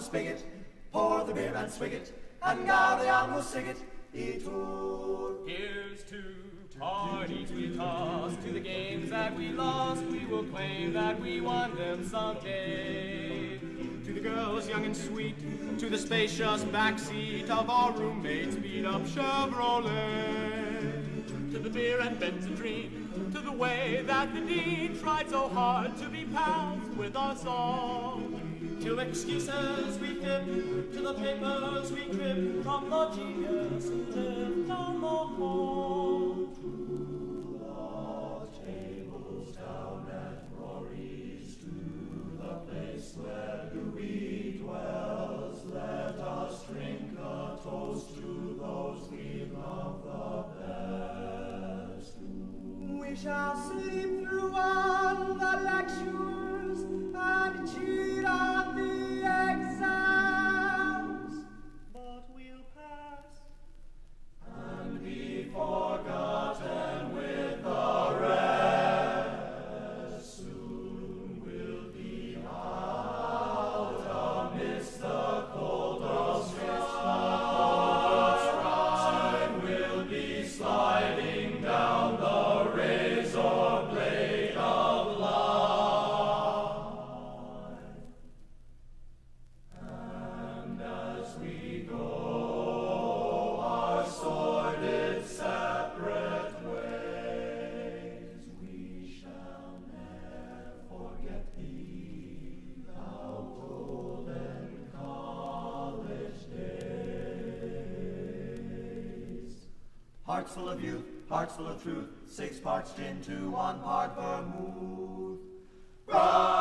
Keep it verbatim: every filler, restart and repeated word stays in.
spigot, pour the beer and swig it, and gary on will sing it, e-tour. Here's to parties we tossed, to the games that we lost, we will claim that we won them someday. To the girls young and sweet, to the spacious backseat of our roommate's beat-up Chevrolet. To the beer and Ben's dream, to the way that the dean tried so hard to be pals with us all. To excuses we fib, to the papers we crib, from the genius who lived down the hall. To the tables down at Rory's, to the place where Louis dwells, let us drink a toast to those we love the best. We shall sleep through all the lectures and cheat on the exams, but we'll pass and be forgotten with the rest. Soon we'll be out amidst the cold of stride. Soon we'll be sliding down the razor blade of life. And as we go our sordid separate ways, we shall ne'er forget thee, thou golden college days. Hearts full of youth, hearts full of truth, six parts gin to one part vermouth.